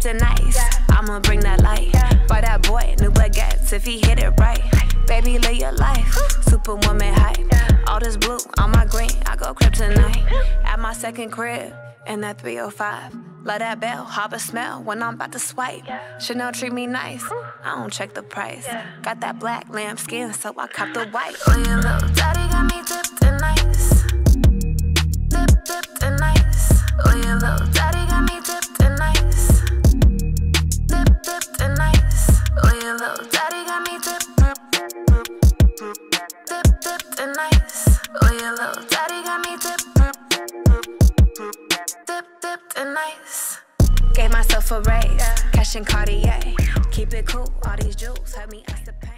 kryptonite. I'ma bring that light. Buy that boy new baguettes if he hit it right. Baby, live your life, superwoman hype. All this blue on my green, I go kryptonite. At my second crib, in that 305. Love that bell, harbor smell when I'm about to swipe. Chanel treat me nice, I don't check the price. Got that black lamb skin, so I cop the white. Oh, your little daddy got me dipped in nice. Dipped in nice. Oh, your little daddy got me dipped in nice. Dipped in nice. Oh, your little daddy got me dipped in nice. Oh, your little daddy got me dipped in nice. Gave myself a raise, cash and Cartier. Keep it cool, all these jewels help me ice the pain.